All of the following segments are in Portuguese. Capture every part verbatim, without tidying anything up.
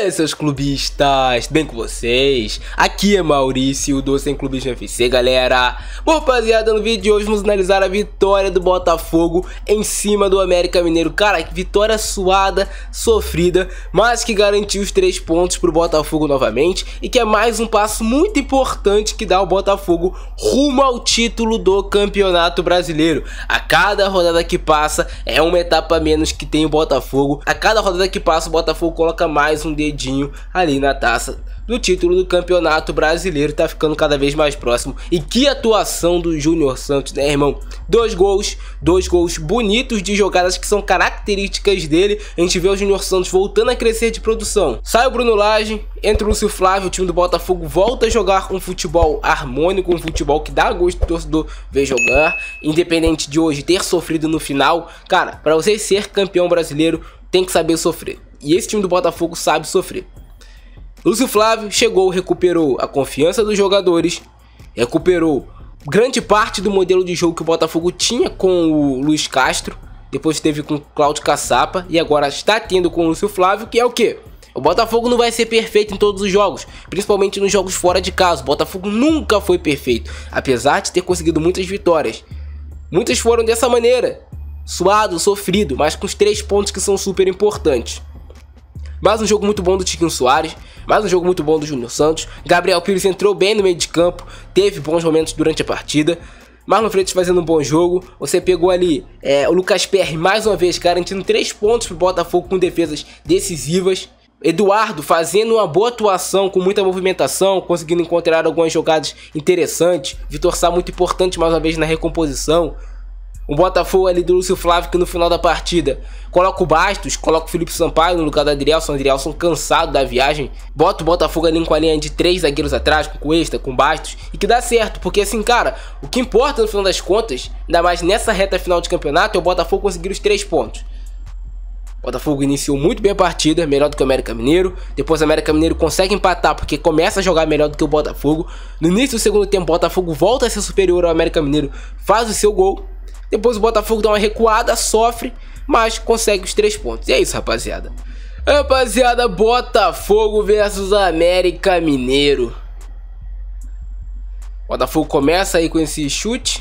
E aí, seus clubistas, tudo bem com vocês? Aqui é Maurício do Sem Clubismo F C, galera. Bom, rapaziada, no vídeo de hoje vamos analisar a vitória do Botafogo em cima do América Mineiro. Cara, que vitória suada, sofrida, mas que garantiu os três pontos pro Botafogo novamente e que é mais um passo muito importante que dá ao Botafogo rumo ao título do Campeonato Brasileiro. A cada rodada que passa é uma etapa a menos que tem o Botafogo. A cada rodada que passa o Botafogo coloca mais um dedinho ali na taça do título do Campeonato Brasileiro, tá ficando cada vez mais próximo. E que atuação do Júnior Santos, né, irmão? Dois gols, dois gols bonitos de jogadas que são características dele. A gente vê o Júnior Santos voltando a crescer de produção. Sai o Bruno Lage, entra o Lúcio Flávio, o time do Botafogo volta a jogar um futebol harmônico, um futebol que dá gosto do torcedor ver jogar, independente de hoje ter sofrido no final. Cara, para você ser campeão brasileiro, tem que saber sofrer. E esse time do Botafogo sabe sofrer. Lúcio Flávio chegou, recuperou a confiança dos jogadores, recuperou grande parte do modelo de jogo que o Botafogo tinha com o Luiz Castro, depois teve com o Cláudio Caçapa e agora está tendo com o Lúcio Flávio, que é o quê? O Botafogo não vai ser perfeito em todos os jogos, principalmente nos jogos fora de casa. O Botafogo nunca foi perfeito, apesar de ter conseguido muitas vitórias. Muitas foram dessa maneira, suado, sofrido, mas com os três pontos que são super importantes. Mais um jogo muito bom do Tiquinho Soares, mais um jogo muito bom do Júnior Santos. Gabriel Pires entrou bem no meio de campo, teve bons momentos durante a partida. Marlon Freitas fazendo um bom jogo. Você pegou ali é, o Lucas Perry mais uma vez garantindo três pontos para o Botafogo com defesas decisivas. Eduardo fazendo uma boa atuação com muita movimentação, conseguindo encontrar algumas jogadas interessantes. Vitor Sá muito importante mais uma vez na recomposição. O Botafogo ali do Lúcio Flávio que no final da partida coloca o Bastos, coloca o Felipe Sampaio no lugar do Adrielson. O Adrielson cansado da viagem, bota o Botafogo ali com a linha de três zagueiros atrás, com Cuesta, com Bastos, e que dá certo, porque assim, cara, o que importa no final das contas, ainda mais nessa reta final de campeonato, é o Botafogo conseguir os três pontos. O Botafogo iniciou muito bem a partida, melhor do que o América Mineiro. Depois o América Mineiro consegue empatar porque começa a jogar melhor do que o Botafogo. No início do segundo tempo o Botafogo volta a ser superior ao América Mineiro, faz o seu gol. Depois o Botafogo dá uma recuada, sofre, mas consegue os três pontos. E é isso, rapaziada. Rapaziada, Botafogo versus América Mineiro. Botafogo começa aí com esse chute.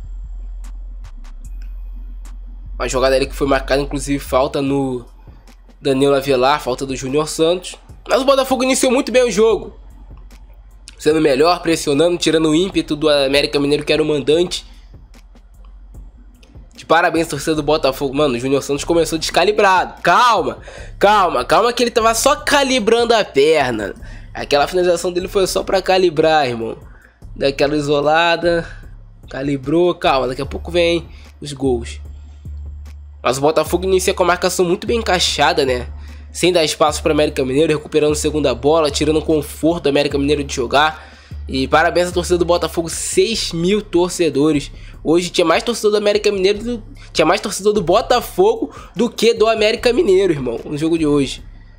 Uma jogada ali que foi marcada, inclusive falta no Danilo Avelar, falta do Júnior Santos. Mas o Botafogo iniciou muito bem o jogo, sendo melhor, pressionando, tirando o ímpeto do América Mineiro, que era o mandante. De parabéns, torcedor do Botafogo. Mano, o Júnior Santos começou descalibrado. Calma, calma, calma que ele tava só calibrando a perna. Aquela finalização dele foi só pra calibrar, irmão. Daquela isolada, calibrou, calma, daqui a pouco vem os gols. Mas o Botafogo inicia com a marcação muito bem encaixada, né? Sem dar espaço para América Mineiro, recuperando a segunda bola, tirando o conforto do América Mineiro de jogar. E parabéns à torcida do Botafogo, seis mil torcedores. Hoje tinha mais torcedor do América Mineiro, do, tinha mais torcedor do Botafogo do que do América Mineiro, irmão, no jogo de hoje.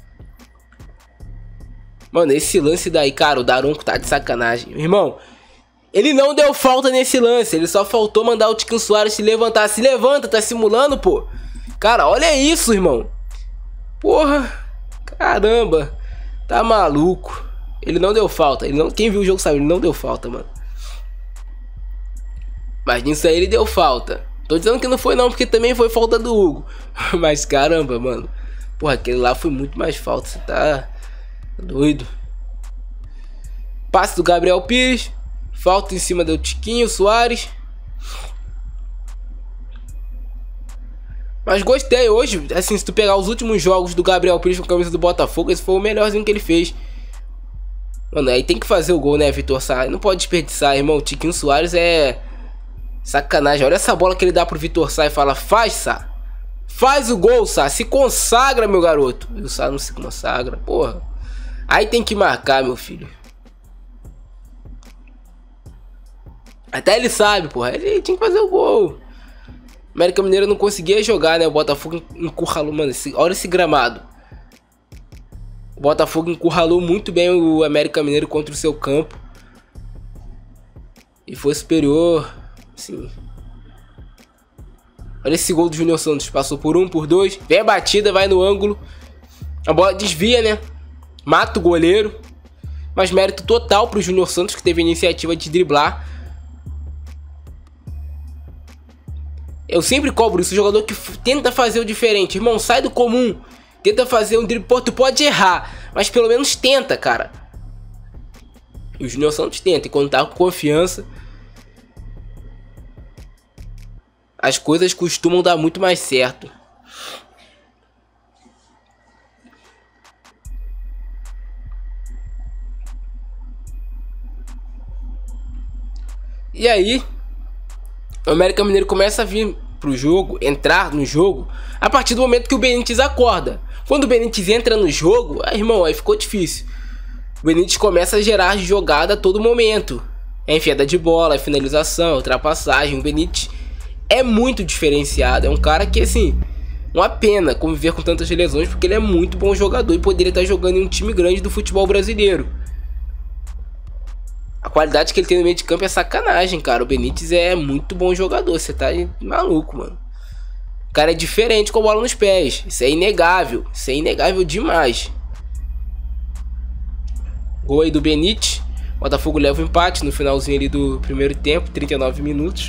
Mano, esse lance daí, cara, o Daronco tá de sacanagem. Irmão, ele não deu falta nesse lance, ele só faltou mandar o Tiquinho Soares se levantar. Se levanta, tá simulando, pô. Cara, olha isso, irmão. Porra, caramba, tá maluco. Ele não deu falta, ele não, quem viu o jogo sabe, ele não deu falta, mano. Mas nisso aí ele deu falta. Tô dizendo que não foi não, porque também foi falta do Hugo. Mas caramba, mano. Porra, aquele lá foi muito mais falta, você tá doido. Passe do Gabriel Pires. Falta em cima do Tiquinho Soares. Mas gostei hoje, assim, se tu pegar os últimos jogos do Gabriel Pires com a camisa do Botafogo, esse foi o melhorzinho que ele fez. Mano, aí tem que fazer o gol, né, Vitor Sá? Não pode desperdiçar, irmão. O Tiquinho Soares é sacanagem. Olha essa bola que ele dá pro Vitor Sá e fala: faz, Sá. Faz o gol, Sá. Se consagra, meu garoto. E o Sá não se consagra, porra. Aí tem que marcar, meu filho. Até ele sabe, porra. Ele tinha que fazer o gol. O América Mineiro não conseguia jogar, né? O Botafogo encurralou, mano. Esse, olha esse gramado. O Botafogo encurralou muito bem o América Mineiro contra o seu campo. E foi superior, sim. Olha esse gol do Júnior Santos. Passou por um, por dois. Vem a batida, vai no ângulo. A bola desvia, né? mata o goleiro. Mas mérito total pro Júnior Santos, que teve a iniciativa de driblar. Eu sempre cobro isso, o jogador que tenta fazer o diferente. Irmão, sai do comum. Tenta fazer um drible. Pô, tu pode errar, mas pelo menos tenta, cara. E o Júnior Santos tenta. E quando tá com confiança, as coisas costumam dar muito mais certo. E aí, o América Mineiro começa a vir pro jogo, entrar no jogo, a partir do momento que o Benítez acorda. Quando o Benítez entra no jogo, aí, irmão, aí ficou difícil. O Benítez começa a gerar jogada a todo momento. É enfiada de bola, é finalização, é ultrapassagem. O Benítez é muito diferenciado. É um cara que, assim, uma pena conviver com tantas lesões, porque ele é muito bom jogador e poderia estar jogando em um time grande do futebol brasileiro. A qualidade que ele tem no meio de campo é sacanagem, cara. O Benítez é muito bom jogador. Você tá maluco, mano. O cara é diferente com a bola nos pés. Isso é inegável. Isso é inegável demais. Gol aí do Benítez. O Botafogo leva o empate no finalzinho ali do primeiro tempo. trinta e nove minutos.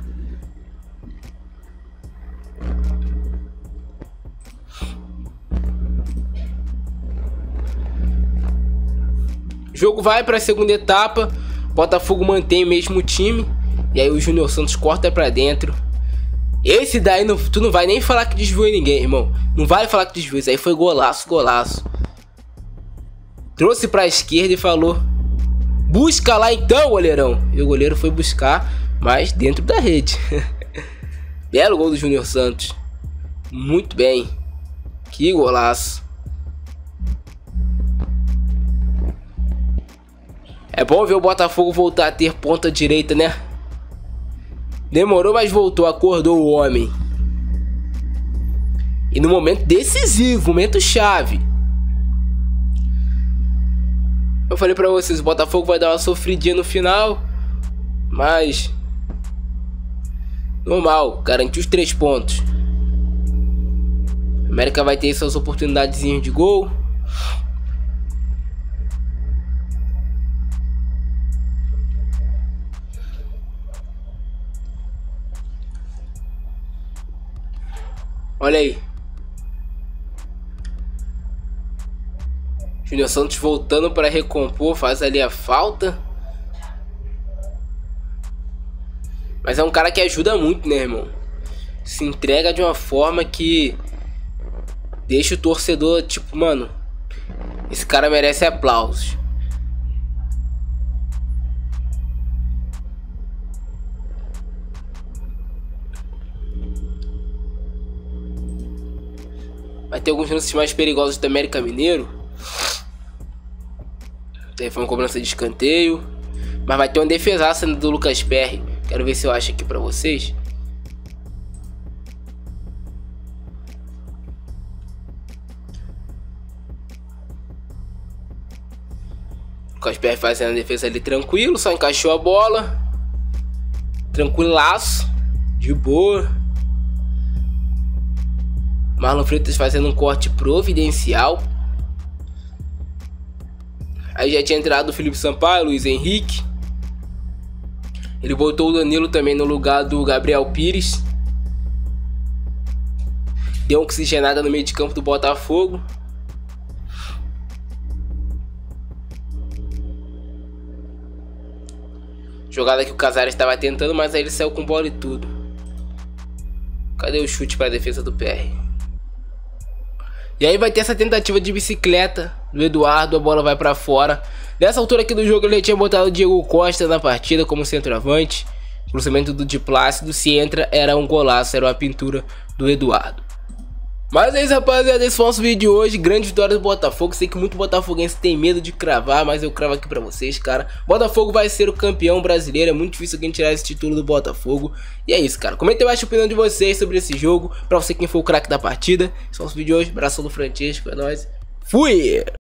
O jogo vai para a segunda etapa. Botafogo mantém o mesmo time. E aí o Júnior Santos corta para dentro. Esse daí não, tu não vai nem falar que desviou em ninguém, irmão. Não vai falar que desviou. Isso aí foi golaço, golaço. Trouxe para a esquerda e falou: busca lá então, goleirão. E o goleiro foi buscar, mas dentro da rede. Belo gol do Júnior Santos. Muito bem. Que golaço. É bom ver o Botafogo voltar a ter ponta direita, né? Demorou, mas voltou, acordou o homem. E no momento decisivo, momento chave. Eu falei pra vocês, o Botafogo vai dar uma sofridinha no final, mas normal, garantiu os três pontos. A América vai ter suas oportunidades de gol. Olha aí. Júnior Santos voltando para recompor, faz ali a falta. Mas é um cara que ajuda muito, né, irmão? Se entrega de uma forma que deixa o torcedor, tipo, mano, esse cara merece aplausos. Vai ter alguns lances mais perigosos do América Mineiro. Daí foi uma cobrança de escanteio. Mas vai ter uma defesaça do Lucas Perry. Quero ver se eu acho aqui pra vocês. Lucas Perry fazendo a defesa ali tranquilo. Só encaixou a bola. Tranquilaço. De boa. Marlon Freitas fazendo um corte providencial. Aí já tinha entrado o Felipe Sampaio, Luiz Henrique. Ele botou o Danilo também no lugar do Gabriel Pires. Deu uma oxigenada no meio de campo do Botafogo. Jogada que o Casares estava tentando, mas aí ele saiu com bola e tudo. Cadê o chute para a defesa do P R? E aí vai ter essa tentativa de bicicleta do Eduardo, a bola vai pra fora. Nessa altura aqui do jogo ele tinha botado o Diego Costa na partida como centroavante. O cruzamento do Di Plácido, se entra, era um golaço, era uma pintura do Eduardo. Mas é isso, rapaziada, esse foi o nosso vídeo de hoje. Grande vitória do Botafogo. Sei que muito botafoguense tem medo de cravar, mas eu cravo aqui pra vocês, cara. Botafogo vai ser o campeão brasileiro. É muito difícil alguém tirar esse título do Botafogo. E é isso, cara. Comenta embaixo a opinião de vocês sobre esse jogo. Pra você quem foi o craque da partida. Esse foi o nosso vídeo de hoje. Abração do Francisco, é nóis. Fui!